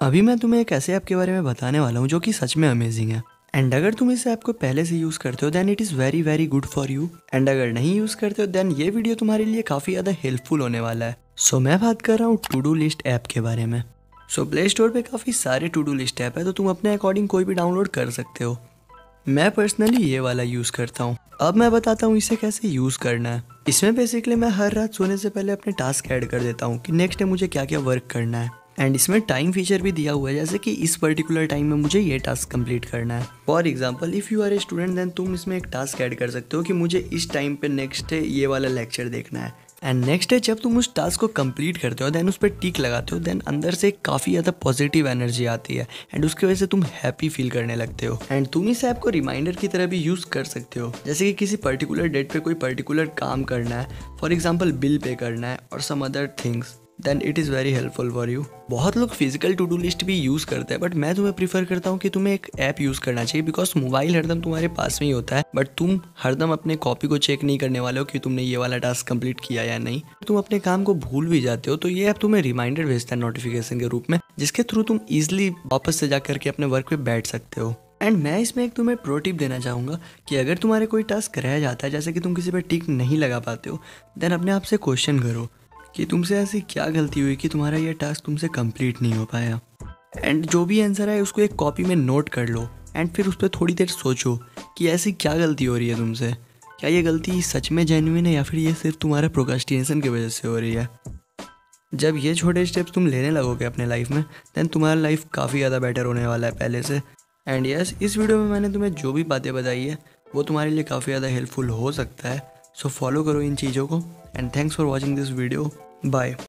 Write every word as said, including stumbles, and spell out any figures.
अभी मैं तुम्हें एक ऐसे ऐप के बारे में बताने वाला हूँ जो कि सच में अमेजिंग है। एंड अगर तुम इस ऐप को पहले से यूज़ करते हो then it is very very good for you. And अगर नहीं यूज़ करते हो देन ये वीडियो तुम्हारे लिए काफ़ी ज़्यादा हेल्पफुल होने वाला है। सो so, मैं बात कर रहा हूँ टू डू लिस्ट ऐप के बारे में। सो प्ले स्टोर पे काफ़ी सारे टू डू लिस्ट ऐप है, तो तुम अपने अकॉर्डिंग कोई भी डाउनलोड कर सकते हो। मैं पर्सनली ये वाला यूज़ करता हूँ। अब मैं बताता हूँ इसे कैसे यूज़ करना है। इसमें बेसिकली मैं हर रात सोने से पहले अपने टास्क ऐड कर देता हूँ कि नेक्स्ट डे मुझे क्या क्या वर्क करना है। एंड इसमें टाइम फीचर भी दिया हुआ है, जैसे कि इस पर्टिकुलर टाइम में मुझे ये टास्क कंप्लीट करना है। For example if you are a student then तुम इसमें एक टास्क ऐड कर सकते हो कि मुझे इस टाइम पे नेक्स्ट डे ये वाला लेक्चर देखना है। एंड नेक्स्ट डे जब तुम उस टास्क को कंप्लीट करते हो देन उस पर टिक लगाते हो देन अंदर से काफ़ी ज़्यादा पॉजिटिव एनर्जी आती है एंड उसकी वजह से तुम हैप्पी फील करने लगते हो। एंड तुम इस ऐप को रिमाइंडर की तरह भी यूज़ कर सकते हो, जैसे कि किसी पर्टिकुलर डेट पे कोई पर्टिकुलर काम करना है, फॉर एग्जाम्पल बिल पे करना है और some other things, then it is very helpful for you. बहुत लोग फिजिकल टू डू लिस्ट भी यूज़ करते हैं, बट मैं तुम्हें प्रीफर करता हूँ कि तुम्हें एक ऐप यूज़ करना चाहिए, बिकॉज मोबाइल हरदम तुम्हारे पास में ही होता है, बट तुम हरदम अपने कॉपी को चेक नहीं करने वाले हो कि तुमने ये वाला टास्क कंप्लीट किया या नहीं। तुम अपने काम को भूल भी जाते हो तो ये ऐप तुम्हें रिमाइंडर भेजता है नोटिफिकेशन के रूप में, जिसके थ्रू तुम ईजिली वापस से जा करके अपने वर्क पे बैठ सकते हो। एंड मैं इसमें एक तुम्हें प्रो टिप देना चाहूँगा कि अगर तुम्हारे कोई टास्क रह जाता है, जैसे कि तुम किसी पर टिक नहीं लगा पाते हो, देन अपने आप से क्वेश्चन करो कि तुमसे ऐसी क्या गलती हुई कि तुम्हारा ये टास्क तुमसे कंप्लीट नहीं हो पाया। एंड जो भी आंसर है उसको एक कॉपी में नोट कर लो एंड फिर उस पर थोड़ी देर सोचो कि ऐसी क्या गलती हो रही है तुमसे। क्या ये गलती सच में जेन्युइन है या फिर ये सिर्फ तुम्हारा प्रोक्रास्टिनेशन की वजह से हो रही है। जब ये छोटे स्टेप्स तुम लेने लगोगे अपने लाइफ में देन तुम्हारा लाइफ काफ़ी ज़्यादा बेटर होने वाला है पहले से। एंड यस, इस वीडियो में मैंने तुम्हें जो भी बातें बताई है वो तुम्हारे लिए काफ़ी ज़्यादा हेल्पफुल हो सकता है। सो फॉलो करो इन चीज़ों को and thanks for watching this video. Bye.